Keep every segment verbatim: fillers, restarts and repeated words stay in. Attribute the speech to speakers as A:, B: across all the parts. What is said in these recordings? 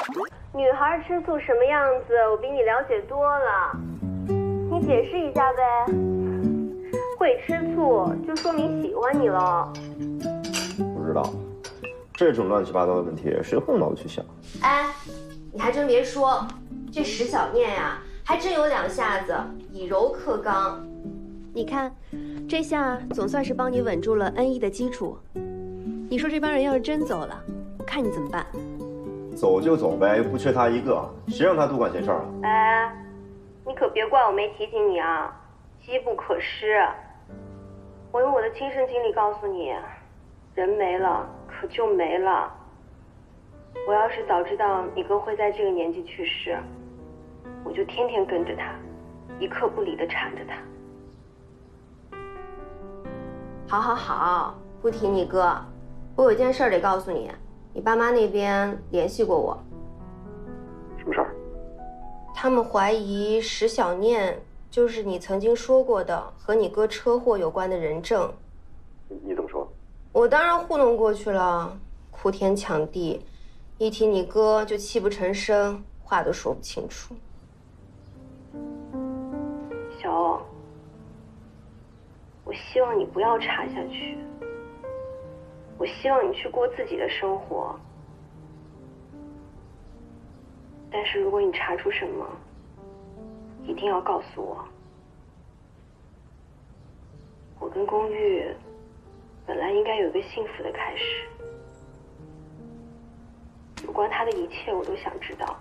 A: 女孩吃醋什么样子，我比你了解多了。你解释一下呗。会吃醋就说明喜欢你了。
B: 不知道，这种乱七八糟的问题，谁会脑子去想？
A: 哎，你还真别说，这石小念呀、啊，还真有两下子，以柔克刚。你看，这下总算是帮你稳住了 N 一的基础。你说这帮人要是真走了，看你怎么办？
B: 走就走呗，又不缺他一个，谁让他多管闲事啊？
A: 哎，你可别怪我没提醒你啊，机不可失。我用我的亲身经历告诉你，人没了可就没了。我要是早知道你哥会在这个年纪去世，我就天天跟着他，一刻不离地缠着他。好好好，不提你哥，我有件事得告诉你，你爸妈那边联系过我。
B: 什么事儿？
A: 他们怀疑石小念就是你曾经说过的和你哥车祸有关的人证。
B: 你你怎么说？
A: 我当然糊弄过去了，哭天抢地，一提你哥就泣不成声，话都说不清楚。小欧，我希望你不要查下去，我希望你去过自己的生活。但是如果你查出什么，一定要告诉我。我跟龚玉本来应该有一个幸福的开始，有关他的一切我都想知道。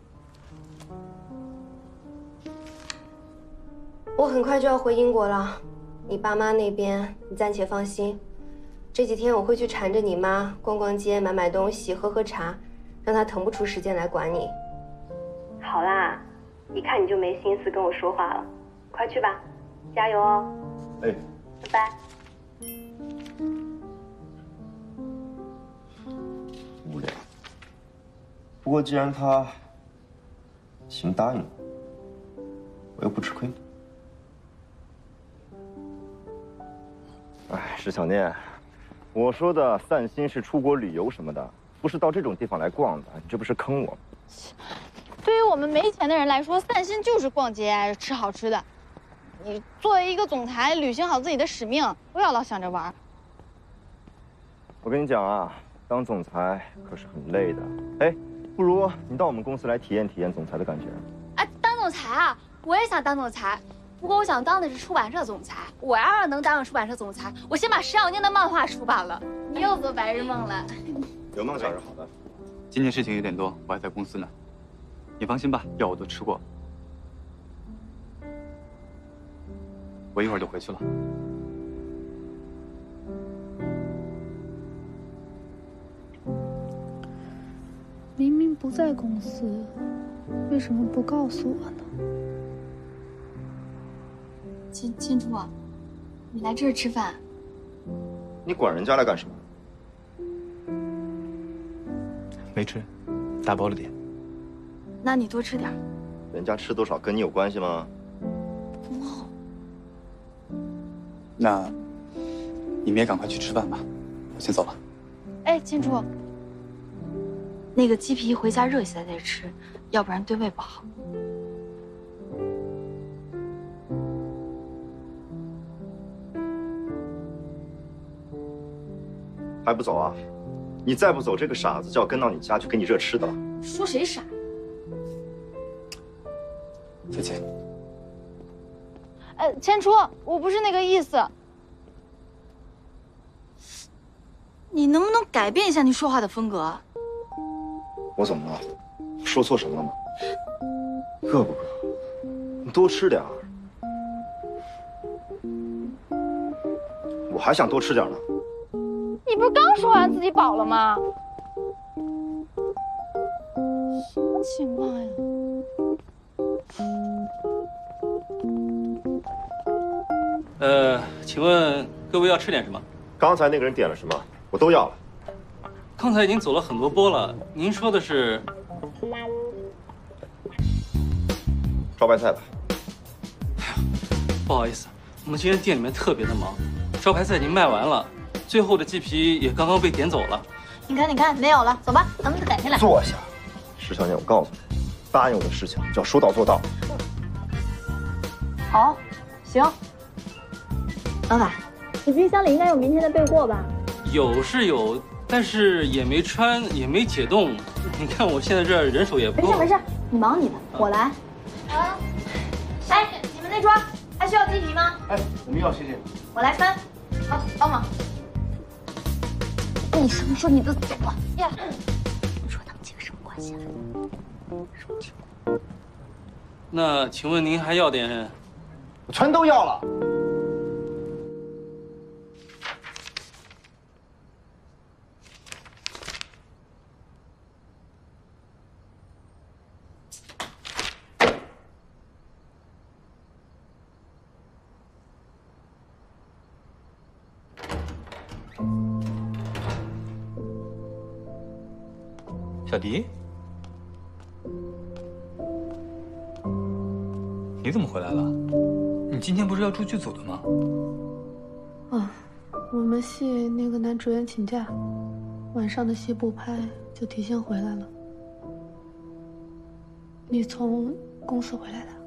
A: 我很快就要回英国了，你爸妈那边你暂且放心。这几天我会去缠着你妈逛逛街、买买东西、喝喝茶，让她腾不出时间来管你。好啦，一看你就没心思跟我说话了，快去吧，加油哦！
B: 哎，
A: 拜拜。
B: 无聊。不过既然他行答应了，我又不吃亏。哎，石小念，我说的散心是出国旅游什么的，不是到这种地方来逛的，你这不是坑我吗？
C: 对于我们没钱的人来说，散心就是逛街、吃好吃的。你作为一个总裁，履行好自己的使命，不要老想着玩。
B: 我跟你讲啊，当总裁可是很累的。哎，不如你到我们公司来体验体验总裁的感觉。
C: 哎，当总裁啊，我也想当总裁，不过我想当的是出版社总裁。我要是能当上出版社总裁，我先把石小念的漫画出版了。你又做白日梦了。
B: 有梦想是好的。
D: 今天事情有点多，我还在公司呢。你放心吧，药我都吃过，我一会儿就回去了。
E: 明明不在公司，为什么不告诉我呢？
C: 千千初啊，你来这儿吃饭，
B: 你管人家来干什么？
D: 没吃，打包了点。
C: 那你多吃点。
B: 人家吃多少跟你有关系吗？
C: 哇，
D: 那你们也赶快去吃饭吧，我先走了。
C: 哎，千初，那个鸡皮回家热起来再吃，要不然对胃不好。
B: 还不走啊？你再不走，这个傻子就要跟到你家去给你热吃的了。
C: 说谁傻？
D: 再见。
C: 呃，千初，我不是那个意思。你能不能改变一下你说话的风格？
B: 我怎么了？说错什么了吗？饿不饿？你多吃点儿。我还想多吃点呢。
C: 你不是刚说完自己饱了吗？什么情况呀？
F: 呃，请问各位要吃点什么？
B: 刚才那个人点了什么？我都要了。
F: 刚才已经走了很多波了，您说的是
B: 招牌菜吧。
F: 哎呀，不好意思，我们今天店里面特别的忙，招牌菜已经卖完了，最后的鸡皮也刚刚被点走了。
C: 你看，你看，没有了，走吧，咱们改天来。
B: 坐下， 石小念，我告诉你，答应我的事情就要说到做到。
G: 好，行。老板，你冰箱里应该有明天的备货吧？
F: 有是有，但是也没穿，也没解冻。你看我现在这人手也不够。
G: 没事没事，你忙你的，我来。
C: 啊，
G: 哎，你们那桌还需要鸡皮吗？
B: 哎，我们要，谢谢。
G: 我来穿。好，帮忙。你什么时候你都走了呀？你说他们几个什么关系啊？说清楚。
F: 那请问您还要点？
B: 我全都要了。
D: 小迪，你怎么回来了？你今天不是要出剧组的吗？
E: 啊，我们系那个男主演请假，晚上的戏不拍，就提前回来了。你从公司回来的？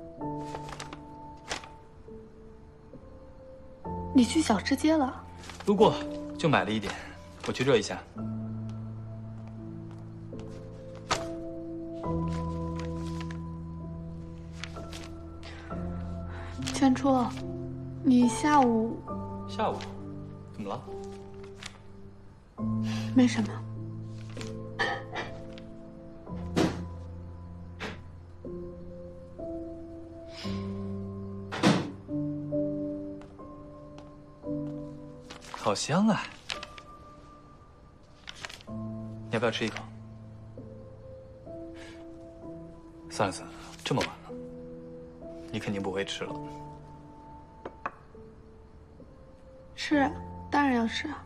E: 你去小吃街了？
D: 路过就买了一点，我去热一下。
E: 千初，你下午
D: 下午怎么了？
E: 没什么。
D: 好香啊！你要不要吃一口？算了算了，这么晚了，你肯定不会吃了。
E: 吃啊，当然要吃啊。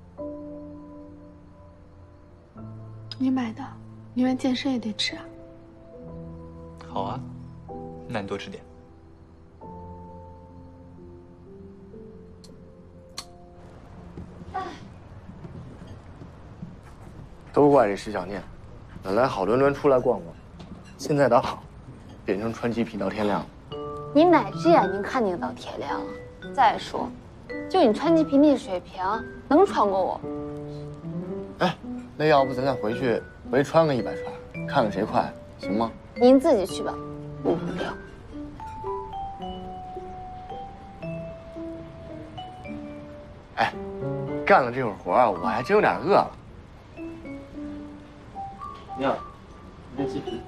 E: 你买的，宁愿健身也得吃啊。
D: 好啊，那你多吃点。
H: 都怪这石小念，本来好端端出来逛逛，现在倒好，变成穿鸡皮到天亮。
C: 你哪只眼睛看见到天亮了？再说，就你穿鸡皮那水平，能穿过我？
H: 哎，那要不咱再回去围穿个一百串，看看谁快，行吗？
C: 您自己去吧，我不了。
H: 哎，干了这会儿活啊，我还真有点饿了。
B: 你好，你鸡皮。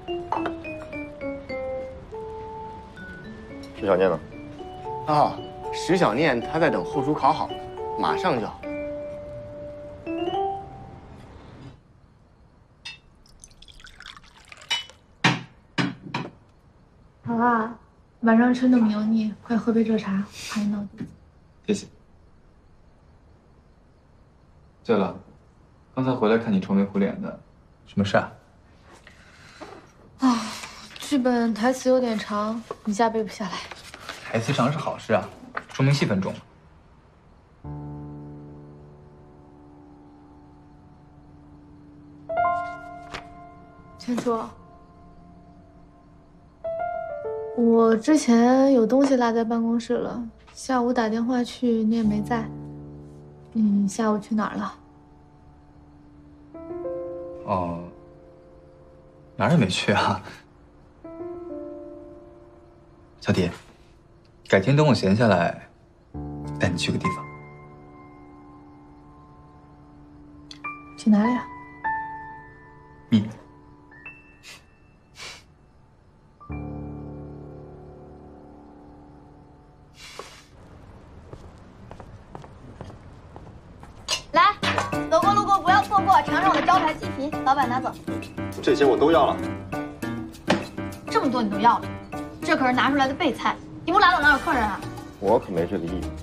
B: 石小念呢？
H: 啊，石小念他在等后厨烤好呢，马上就好。
E: 好啦，晚上吃那么油腻，快喝杯热茶，怕你闹肚子。
D: 谢谢。对了，刚才回来看你愁眉苦脸的，什么事啊？
E: 啊，剧本台词有点长，一下背不下来。
D: 台词长是好事啊，说明戏份重。
E: 千初，我之前有东西落在办公室了，下午打电话去，你也没在。你下午去哪儿了？
D: 哦，哪儿也没去啊。小迪，改天等我闲下来，带你去个地方。
E: 去哪里啊？
D: 秘密。
G: 来，走过路过不要错过，尝尝我的招牌鸡皮。老板拿走。
B: 这些我都要了。
G: 这么多你都要了？这可是拿出来的备菜，你不拿走哪有客人啊？
B: 我可没这个意思。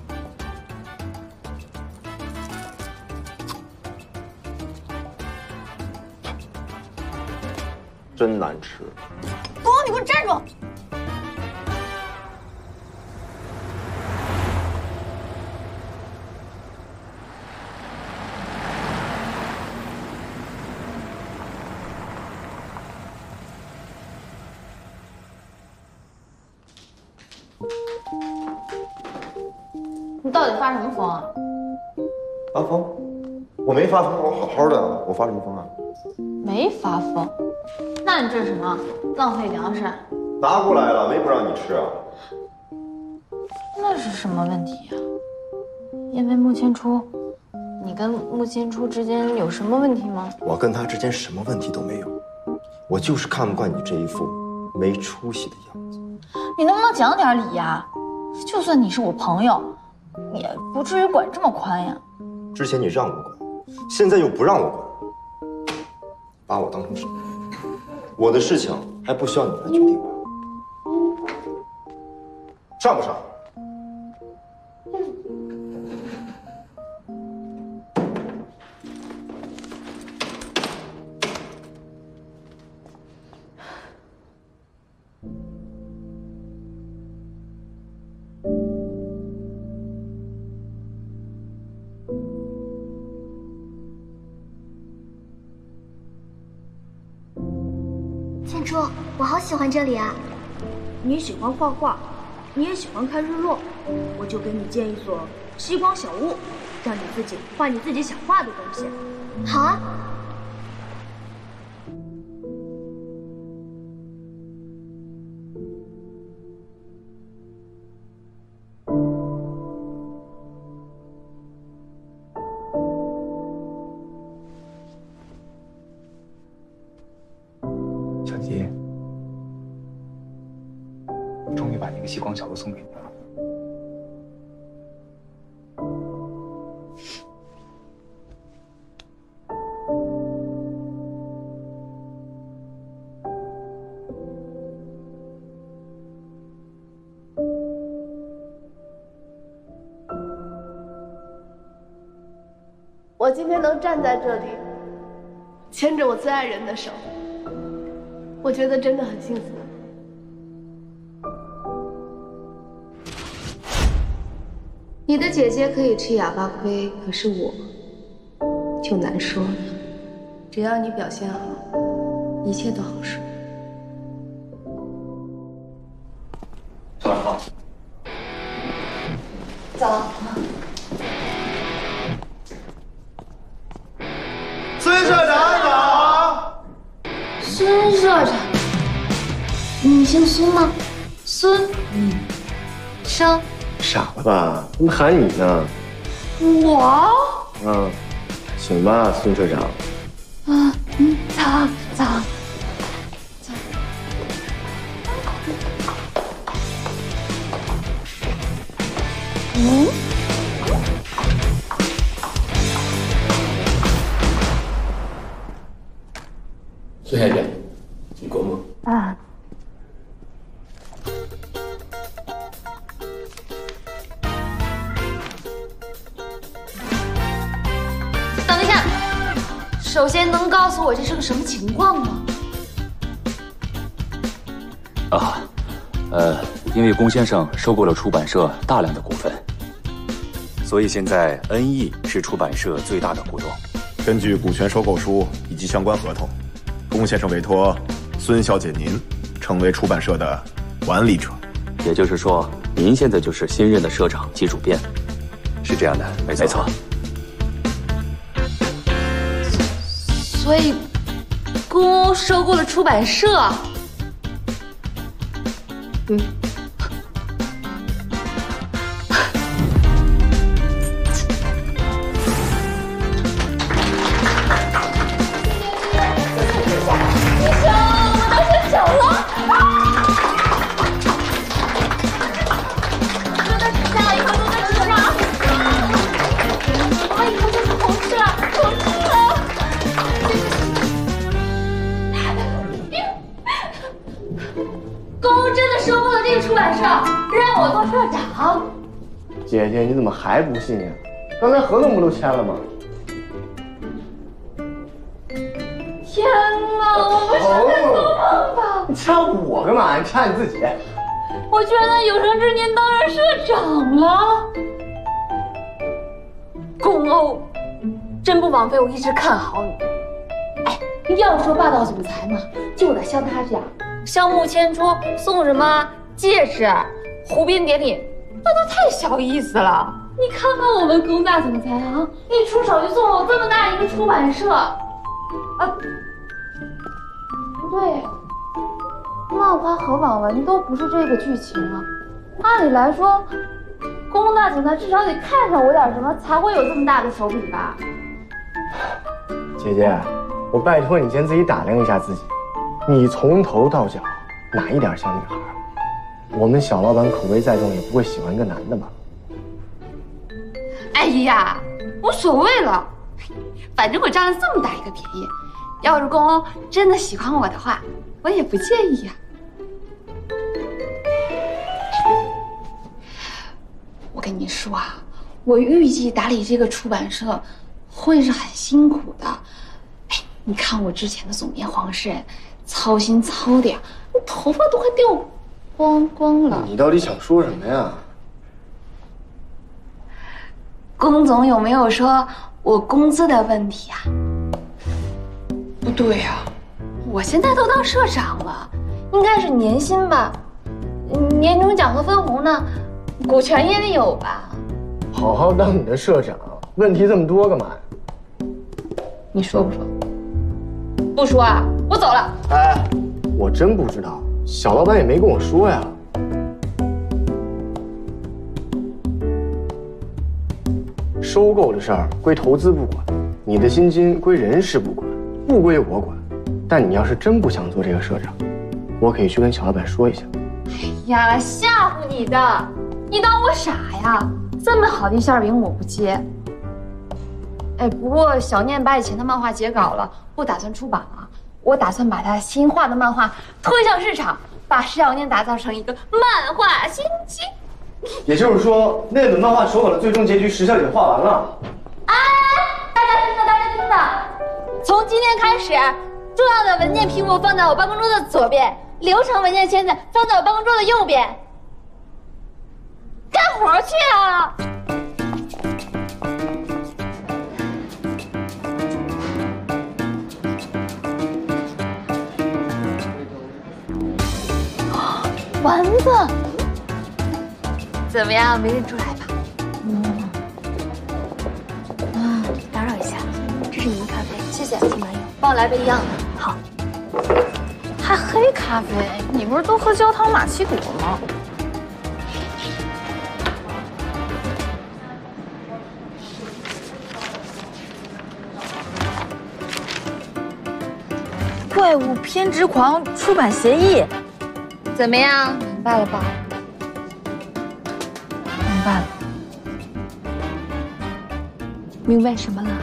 B: 真难吃。
G: 东，你给我站住！
E: 到底发什么疯啊？
B: 发疯？我没发疯，我好好的，我发什么疯啊？
E: 没发疯？那你这是什么？浪费粮食？
B: 拿过来了，没不让你吃啊？
E: 那是什么问题呀、啊？因为穆千初，你跟穆千初之间有什么问题吗？
B: 我跟他之间什么问题都没有，我就是看不惯你这一副没出息的样子。
E: 你能不能讲点理呀？就算你是我朋友，也不至于管这么宽呀。
B: 之前你让我管，现在又不让我管，把我当成什么？我的事情还不需要你来决定吧？上不上？
G: 千初，我好喜欢这里啊！
I: 你喜欢画画，你也喜欢看日落，我就给你建一所吸光小屋，让你自己画你自己想画的东西。
G: 好啊。
D: 小吉，我终于把那个吸光小屋送给你了。
J: 我今天能站在这里，牵着我最爱人的手，我觉得真的很幸福。
A: 你的姐姐可以吃哑巴亏，可是我就难说了。只要你表现好，一切都好说。
D: 早上好。
E: 早。
H: 孙社长好。
E: 孙社长，你姓孙吗？孙，嗯，生。
H: 傻了吧？怎么喊你呢？
E: 我？
H: 嗯，请吧，孙社长。
E: 啊，嗯，早早早。嗯。
K: 孙小姐，请过目。
E: 啊。等一下，首先能告诉我这是个什么情况吗？
K: 啊，呃，因为龚先生收购了出版社大量的股份，所以现在 N E 是出版社最大的股东。
L: 根据股权收购书以及相关合同，龚先生委托孙小姐您成为出版社的管理者。
K: 也就是说，您现在就是新任的社长及主编，是这样的，没错。没错。
E: 所以，龚收购了出版社。嗯。让我做社长，
H: 姐姐，你怎么还不信呀？刚才合同不都签了吗？
E: 天哪，我们是在做梦吧？
H: 你掐我干嘛？你掐你自己。
E: 我居然在有生之年当上社长了，龚欧，真不枉费我一直看好你。哎，要说霸道总裁嘛，就得像他这样，像穆千初送什么戒指、湖滨典礼，那都太小意思了。
C: 你看看我们龚大总裁啊，一出手就送了我这么大一个出版社。啊，不对，漫画和网文都不是这个剧情啊。按理来说，龚大总裁至少得看上我点什么，才会有这么大的手笔吧？
H: 姐姐，我拜托你先自己打量一下自己，你从头到脚哪一点像女孩？我们小老板口味再重，也不会喜欢一个男的吧？
C: 哎呀，无所谓了，反正我占了这么大一个便宜。要是龚欧真的喜欢我的话，我也不介意呀。我跟你说啊，我预计打理这个出版社会是很辛苦的。哎，你看我之前的总编黄世仁，操心操的呀，头发都快掉光光了。
H: 你到底想说什么呀？
C: 龚总有没有说我工资的问题啊？不对呀、啊，我现在都当社长了，应该是年薪吧？年终奖和分红呢？股权也得有吧？
H: 好好当你的社长，问题这么多干嘛呀？
C: 你说不说？不说啊，我走了。
H: 哎，我真不知道，小老板也没跟我说呀。收购的事儿归投资部管，你的薪金归人事部管，不归我管。但你要是真不想做这个社长，我可以去跟小老板说一下。
C: 哎呀，吓唬你的，你当我傻呀？这么好的一馅饼我不接。哎，不过小念把以前的漫画截稿了，不打算出版了。我打算把他新画的漫画推向市场，把石小念打造成一个漫画新星。
H: 也就是说，那本漫画手稿的最终结局，石小姐画完了。
C: 哎，大家听着，大家听着，从今天开始，重要的文件批复放在我办公桌的左边，流程文件签字放在我办公桌的右边。干活去啊！丸子，怎么样？没认出来吧？
G: 嗯。啊，打扰一下，这是你们咖啡，谢谢，请慢用。
C: 帮我来杯一样的。
G: 好。
E: 还黑咖啡？你不是都喝焦糖玛奇朵吗？怪物偏执狂出版协议，
C: 怎么样？明白了吧？
E: 明白了。
G: 明白什么了？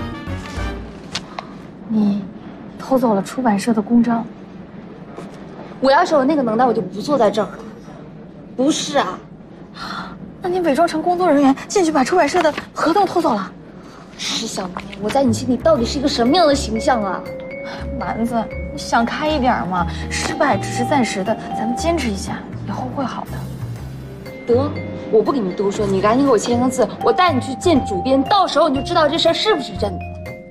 E: 你偷走了出版社的公章。
C: 我要是有那个能耐，我就不坐在这儿了。不是啊，
E: 那你伪装成工作人员进去把出版社的合同偷走了？
C: 石小年，我在你心里到底是一个什么样的形象啊？
E: 丸子，你想开一点嘛，失败只是暂时的，咱们坚持一下，以后会好的。
C: 得，我不跟你多说，你赶紧给我签个字，我带你去见主编，到时候你就知道这事儿是不是真的。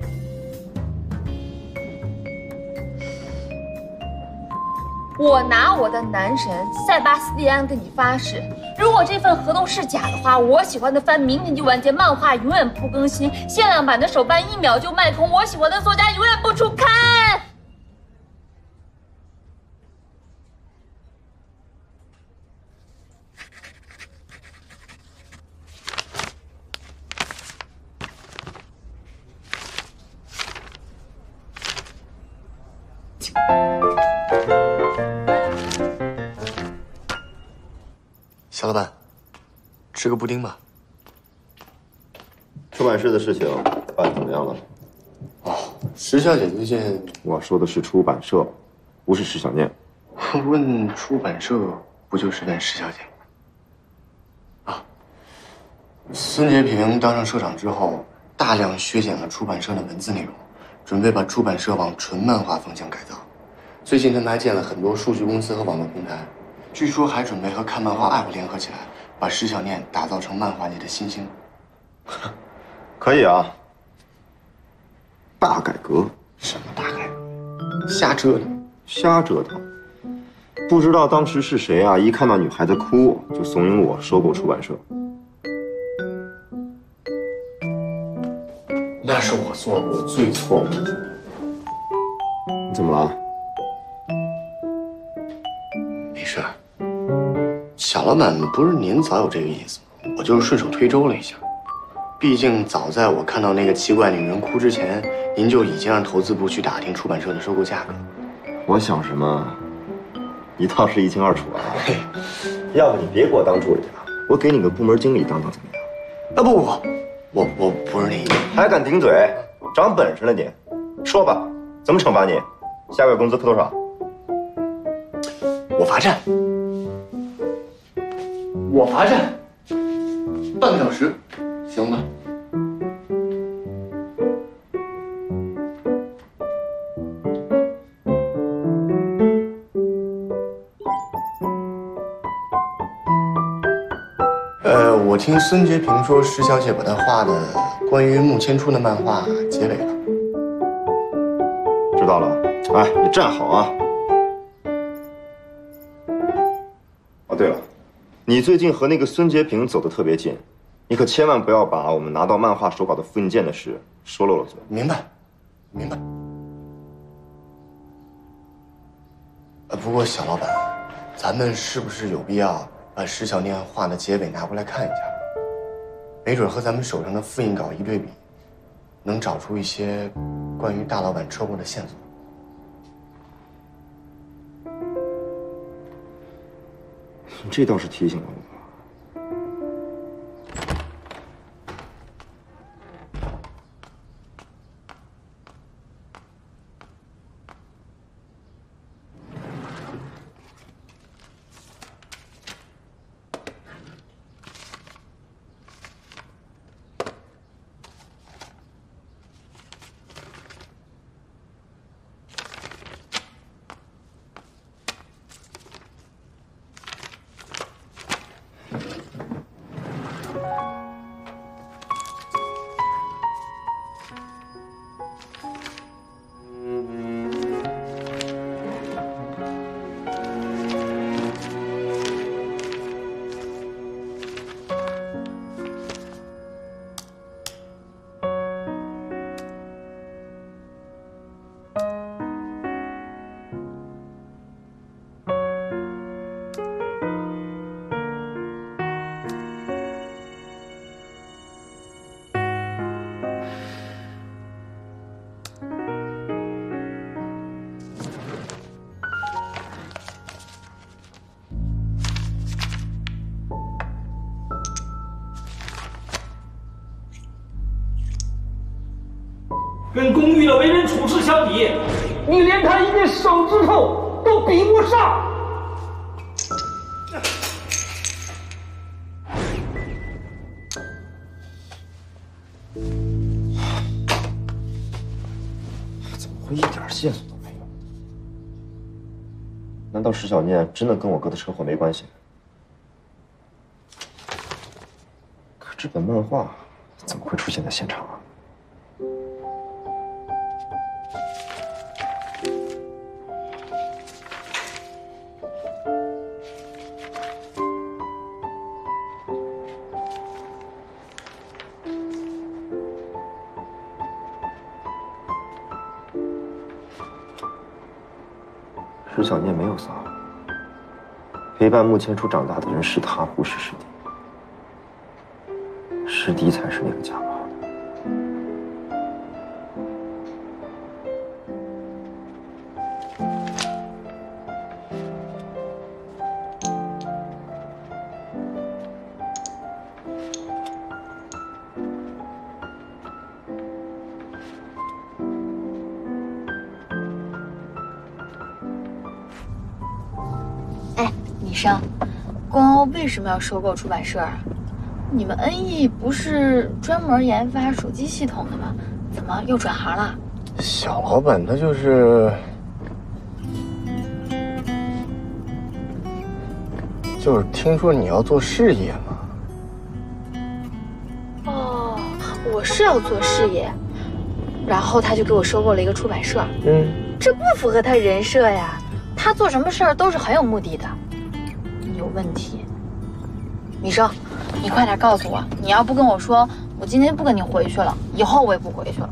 C: 我拿我的男神塞巴斯蒂安跟你发誓，如果这份合同是假的话，我喜欢的番明年就完结，漫画永远不更新，限量版的手办一秒就卖空，我喜欢的作家永远不出刊。
H: 小老板，吃个布丁吧。
B: 出版社的事情办得怎么样了？
H: 哦，石小姐最近……
B: 我说的是出版社，不是石小念。
H: 问出版社，不就是问石小姐吗？啊，孙洁平当上社长之后，大量削减了出版社的文字内容，准备把出版社往纯漫画方向改造。最近他们还建了很多数据公司和网络平台。据说还准备和看漫画 app 联合起来，把石小念打造成漫画界的新星。
B: 可以啊，大改革？
H: 什么大改革？瞎折腾，
B: 瞎折腾。不知道当时是谁啊，一看到女孩子哭就怂恿我收购出版社。
H: 那是我做过最错误的。
B: 你怎么了？
H: 没事。小老板，不是您早有这个意思吗？我就是顺手推舟了一下。毕竟早在我看到那个奇怪女人哭之前，您就已经让投资部去打听出版社的收购价格。
B: 我想什么，一套是一清二楚啊。嘿，要不你别给我当助理了，我给你个部门经理当当怎么样？
H: 啊不不不，我我不是那意思。
B: 还敢顶嘴，长本事了你！说吧，怎么惩罚你？下个月工资扣多少？
H: 我罚站。我罚站，半个小时，行吧？呃，我听孙洁平说，石小姐把她画的关于穆千初的漫画结尾了。
B: 知道了，哎，你站好啊！哦，对了。你最近和那个孙洁平走得特别近，你可千万不要把我们拿到漫画手稿的复印件的事说漏了嘴。
H: 明白，明白。呃，不过小老板，咱们是不是有必要把石小念画的结尾拿过来看一下？没准和咱们手上的复印稿一对比，能找出一些关于大老板车祸的线索。
B: 你这倒是提醒了我。
M: 跟公寓的为人处事相比，你连他一根手指头都比不上。
B: 怎么会一点线索都没有？难道石小念真的跟我哥的车祸没关系？可这本漫画怎么会出现在现场啊？石小念没有撒谎，陪伴穆千初长大的人是他，不是师弟。师弟才是那个家暴的。
C: 医生，光欧为什么要收购出版社啊？你们 N E 不是专门研发手机系统的吗？怎么又转行了？
H: 小老板他就是，就是听说你要做事业嘛。
C: 哦，我是要做事业，然后他就给我收购了一个出版社。
H: 嗯，
C: 这不符合他人设呀。他做什么事儿都是很有目的的。有问题，米生，你快点告诉我，你要不跟我说， 我今天不跟你回去了，以后我也不回去了。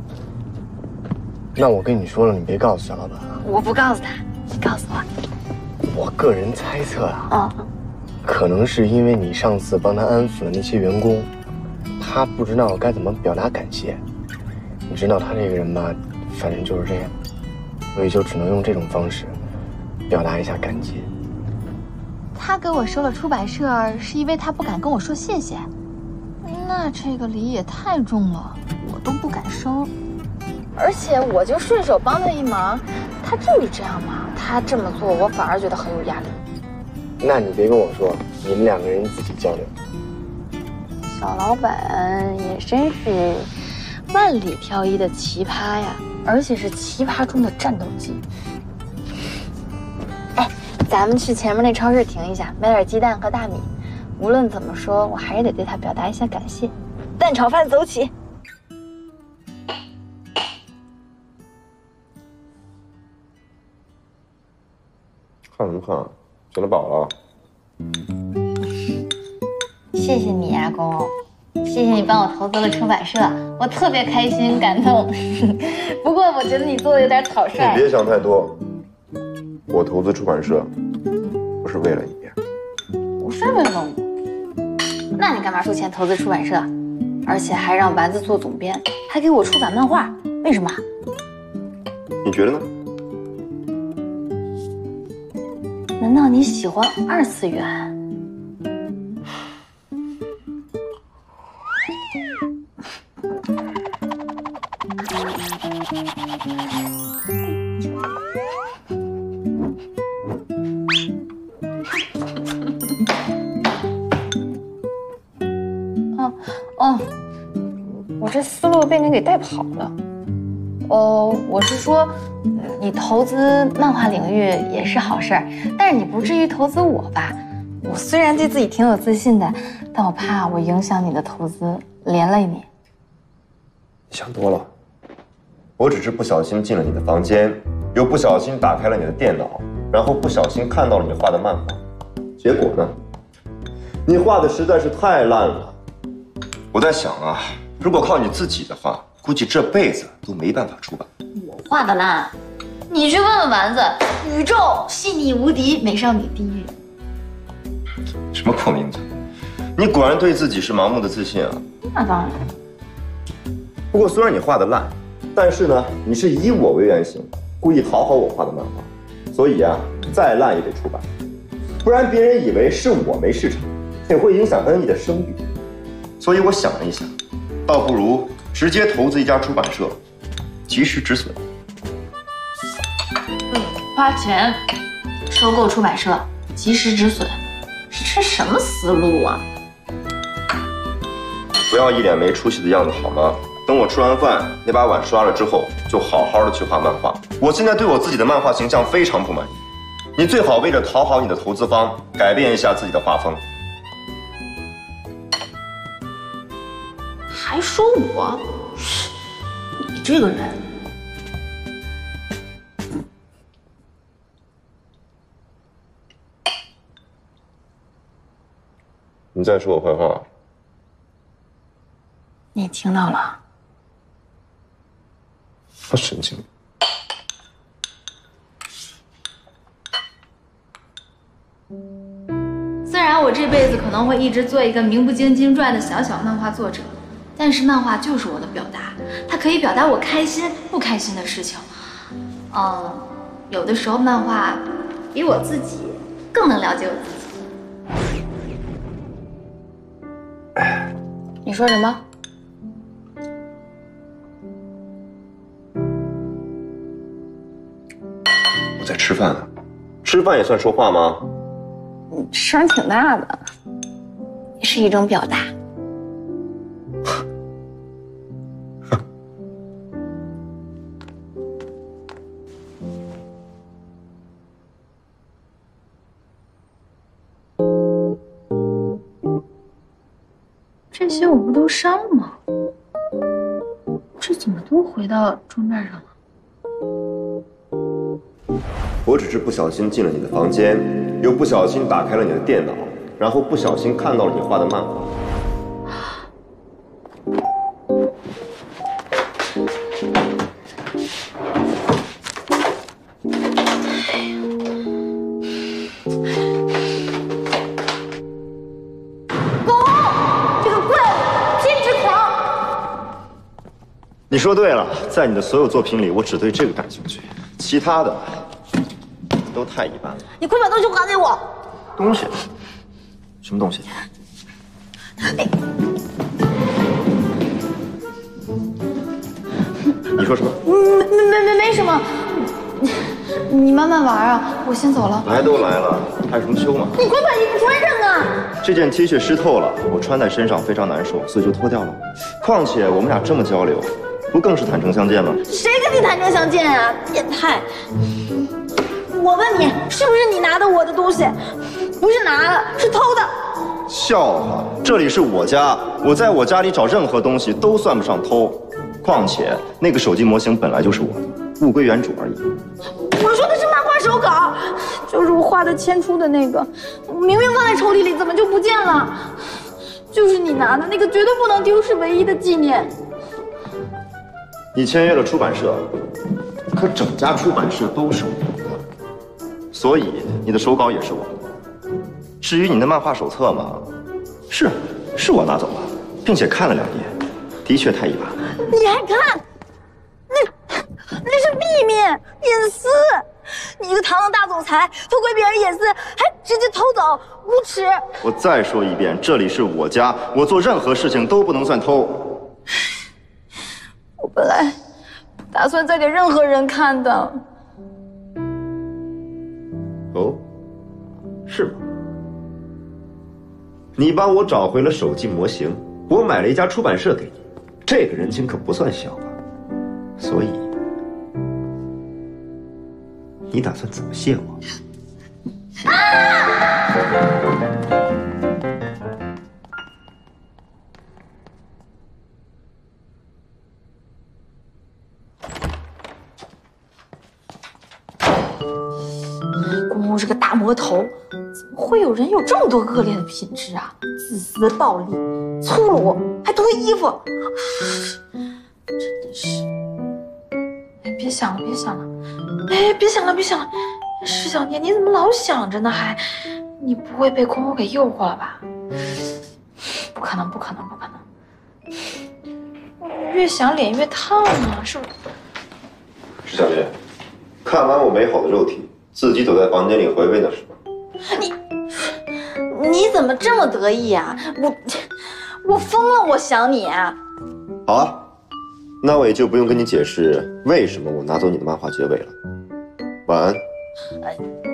H: 那我跟你说了，你别告诉小老板啊。
C: 我不告诉他，你告诉我。
H: 我个人猜测啊，
C: 啊，
H: 可能是因为你上次帮他安抚了那些员工，他不知道该怎么表达感谢。你知道他这个人吧，反正就是这样，所以就只能用这种方式表达一下感激。
C: 他给我收了出版社，是因为他不敢跟我说谢谢。那这个礼也太重了，我都不敢收。而且我就顺手帮他一忙，他至于这样吗？他这么做，我反而觉得很有压力。
H: 那你别跟我说，你们两个人自己交流。
C: 小老板也真是万里挑一的奇葩呀，而且是奇葩中的战斗机。哎，咱们去前面那超市停一下，买点鸡蛋和大米。无论怎么说，我还是得对他表达一下感谢。蛋炒饭走起！
B: 看什么看？吃得饱了。
C: 谢谢你呀、啊，公公，谢谢你帮我投资了出版社，我特别开心感动。不过我觉得你做的有点草率。
B: 你别想太多，我投资出版社不是为了你，
C: 不是为了我。那你干嘛出钱投资出版社？而且还让丸子做总编，还给我出版漫画，为什么？
B: 你觉得呢？
C: 难道你喜欢二次元？哦哦，我这思路被你给带跑了。哦，我是说，你投资漫画领域也是好事儿，但是你不至于投资我吧？我虽然对自己挺有自信的，但我怕我影响你的投资，连累你。
B: 你想多了，我只是不小心进了你的房间，又不小心打开了你的电脑，然后不小心看到了你画的漫画，结果呢，你画的实在是太烂了。我在想啊，如果靠你自己的话，估计这辈子都没办法出版。
C: 我画的烂，你去问问丸子，宇宙细腻无敌，美少女第一人。
B: 什么破名字？你果然对自己是盲目的自信啊！
C: 那当然。
B: 不过虽然你画的烂，但是呢，你是以我为原型，故意讨好我画的漫画，所以啊，再烂也得出版，不然别人以为是我没市场，也会影响N E的声誉。所以我想了一下，倒不如直接投资一家出版社，及时止损。
C: 嗯，花钱收购出版社，及时止损，这什么思路啊？
B: 不要一脸没出息的样子好吗？等我吃完饭，那把碗刷了之后，就好好的去画漫画。我现在对我自己的漫画形象非常不满意，你最好为了讨好你的投资方，改变一下自己的画风。
C: 还说我，你这个人。
B: 你再说我坏话，
C: 你听到了？
B: 我神经病。
C: 虽然我这辈子可能会一直做一个名不经经传的小小漫画作者，但是漫画就是我的表达，它可以表达我开心不开心的事情。嗯，有的时候漫画比我自己更能了解我自己。你说什么？
B: 我在吃饭呢，吃饭也算说话吗？
C: 你声挺大的，也是一种表达。这些我不都删了吗？这怎么都回到桌面上了？
B: 我只是不小心进了你的房间，又不小心打开了你的电脑，然后不小心看到了你画的漫画。 说对了，在你的所有作品里，我只对这个感兴趣，其他的都太一般了。
I: 你快把东西还给我！
B: 东西？什么东西？
I: 哎，
B: 你说什么？
C: 没没没没什么，你慢慢玩啊，我先走了。
B: 来都来了，害什么羞嘛？
I: 你快把衣服穿上啊！
B: 这件 T 恤湿透了，我穿在身上非常难受，所以就脱掉了。况且我们俩这么交流，不更是坦诚相见吗？
I: 谁跟你坦诚相见啊？变态！我问你，是不是你拿的我的东西？不是拿的，是偷的。
B: 笑话，这里是我家，我在我家里找任何东西都算不上偷。况且那个手机模型本来就是我的，物归原主而已。
I: 我说的是漫画手稿，就是我画的千出的那个，明明放在抽屉里，怎么就不见了？就是你拿的那个，绝对不能丢，是唯一的纪念。
B: 你签约了出版社，可整家出版社都是我的，所以你的手稿也是我的。至于你的漫画手册嘛，是是我拿走了，并且看了两页，的确太一般了。
I: 你还看？那那是秘密隐私！你一个堂堂大总裁，偷窥别人隐私，还直接偷走，无耻！
B: 我再说一遍，这里是我家，我做任何事情都不能算偷。
I: 我本来不打算再给任何人看的。
B: 哦，是吗？你帮我找回了手机模型，我买了一家出版社给你，这个人情可不算小啊。所以，你打算怎么谢我？
I: 公公是个大魔头，怎么会有人有这么多恶劣的品质啊？自私、暴力、粗鲁，还脱衣服，真的是……哎，别想了，别想了，哎，别想了，别想了，石小年，你怎么老想着呢？还，你不会被公公给诱惑了吧？不可能，不可能，不可能！越想脸越烫啊，是不是？
B: 石小月，看完我美好的肉体，自己躲在房间里回味的是吗？
I: 你你怎么这么得意啊？我我疯了，我想你啊！
B: 好啊，那我也就不用跟你解释为什么我拿走你的漫画结尾了。晚安。
I: 哎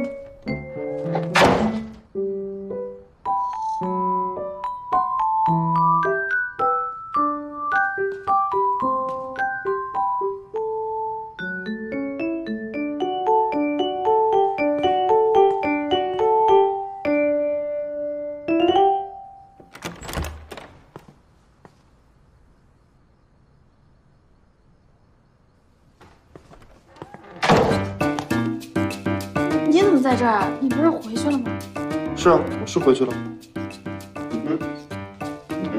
I: 你怎么在这儿啊？你不是回去了吗？
B: 是啊，我是回去了。嗯嗯。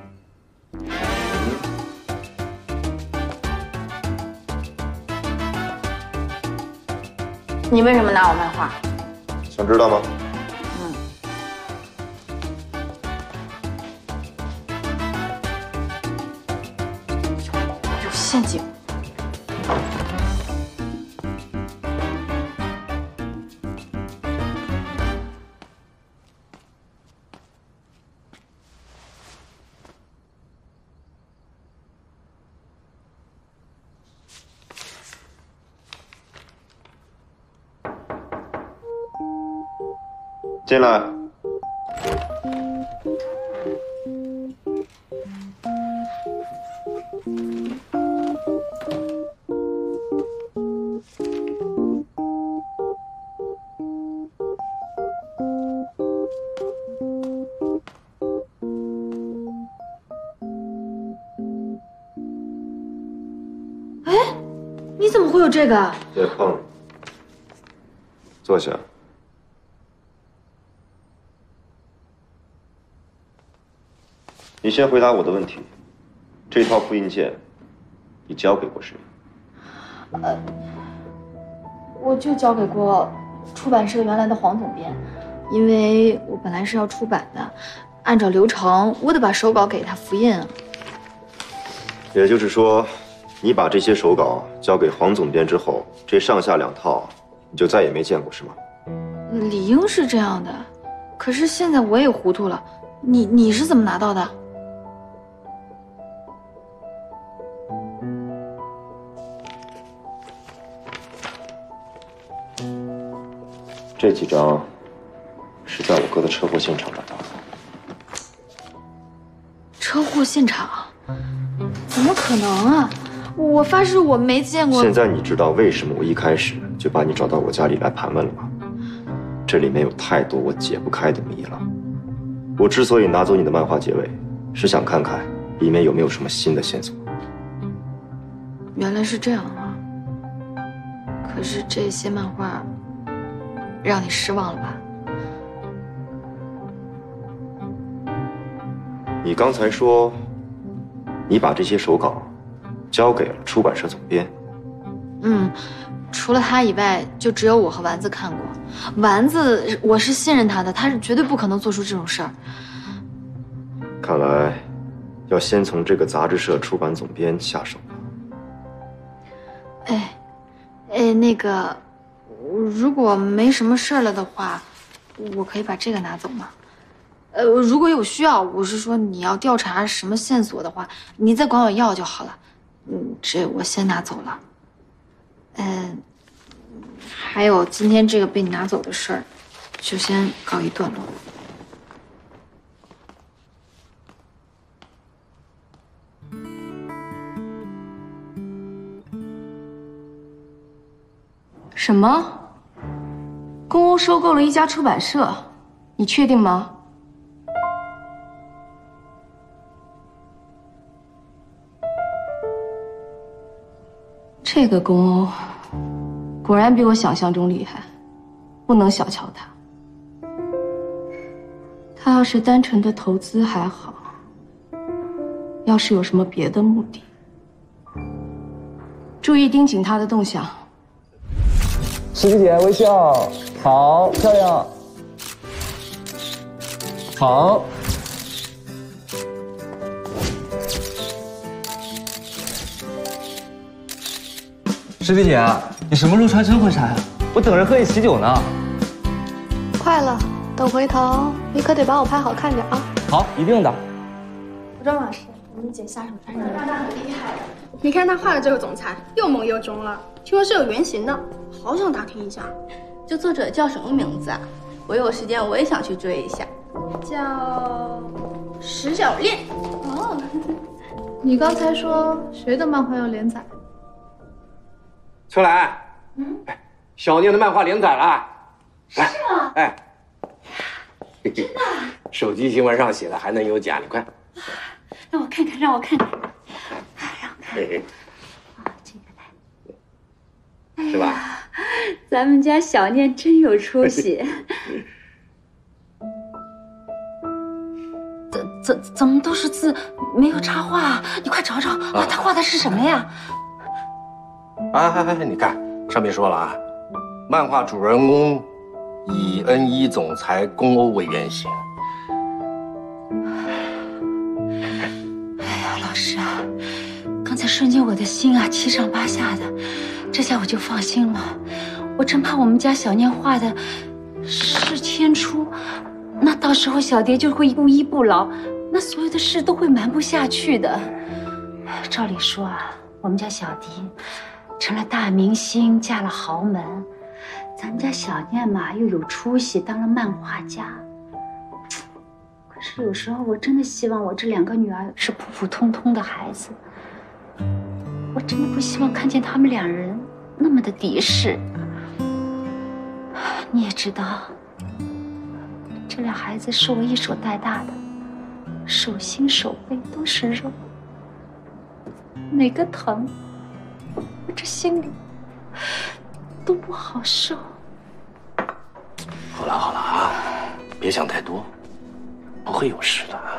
I: 你为什么拿我漫画？
B: 想知道吗？
I: 嗯。有陷阱！
B: 进来。
I: 哎，你怎么会有这个？
B: 别碰，坐下。你先回答我的问题，这套复印件你交给过谁？
C: 呃，我就交给过出版社原来的黄总编，因为我本来是要出版的，按照流程我得把手稿给他复印啊。
B: 也就是说， 你把这些手稿交给黄总编之后，这上下两套你就再也没见过是吗？
I: 理应是这样的，可是现在我也糊涂了。你你是怎么拿到的？
B: 这几张是在我哥的车祸现场拿到的。
I: 车祸现场？怎么可能啊！我发誓我没见过。
B: 现在你知道为什么我一开始就把你找到我家里来盘问了吗？这里面有太多我解不开的谜了。我之所以拿走你的漫画结尾，是想看看里面有没有什么新的线索。
I: 原来是这样啊！可是这些漫画让你失望了吧？
B: 你刚才说，你把这些手稿交给了出版社总编。
I: 嗯，除了他以外，就只有我和丸子看过。丸子，我是信任他的，他是绝对不可能做出这种事儿。
B: 看来，要先从这个杂志社出版总编下手了。
I: 哎，哎，那个，如果没什么事儿了的话，我可以把这个拿走吗？呃，如果有需要，我是说你要调查什么线索的话，你再管我要就好了。嗯，这我先拿走了。嗯，还有今天这个被你拿走的事儿，就先告一段落。
N: 什么？公欧收购了一家出版社，你确定吗？这个公欧果然比我想象中厉害，不能小瞧他。他要是单纯的投资还好，要是有什么别的目的，注意盯紧他的动向。
O: 师弟姐微笑，好漂亮，好。
P: 师弟姐，你什么时候穿这婚纱呀？我等着和你喜酒呢。
J: 快了，等回头你可得帮我拍好看点啊！
P: 好，一定的。
Q: 服装老师，我们姐下手太厉害了，很厉害。你看她画的这个总裁，又萌又中二，听说是有原型的，好想打听一下。
N: 这作者叫什么名字啊？我有时间我也想去追一下。
Q: 叫石小恋。
E: 哦，你刚才说谁的漫画要连载？
R: 秋兰，嗯，哎，小念的漫画连载了，来，
N: 是吗？
R: 哎，
N: 真的？
R: 手机新闻上写的还能有假？你看，
N: 让我看看，让我看看，让我看。
R: 嘿嘿，
N: 啊，这个来，
R: 是吧？
N: 咱们家小念真有出息。怎怎怎么都是字，没有插画啊？你快找找，啊，他画的是什么呀？
R: 哎哎哎，你看上面说了啊，漫画主人公以 N 一 总裁公欧为原型。
N: 哎呀，老师啊，刚才瞬间我的心啊七上八下的，这下我就放心了。我真怕我们家小念画的是天初，那到时候小蝶就会不依不饶，那所有的事都会瞒不下去的。照理说啊，我们家小蝶成了大明星，嫁了豪门，咱们家小念嘛又有出息，当了漫画家。可是有时候我真的希望我这两个女儿是普普通通的孩子，我真的不希望看见他们两人那么的敌视。你也知道，这俩孩子是我一手带大的，手心手背都是肉，哪个疼我这心里都不好受。
R: 好了好了啊，别想太多，不会有事的。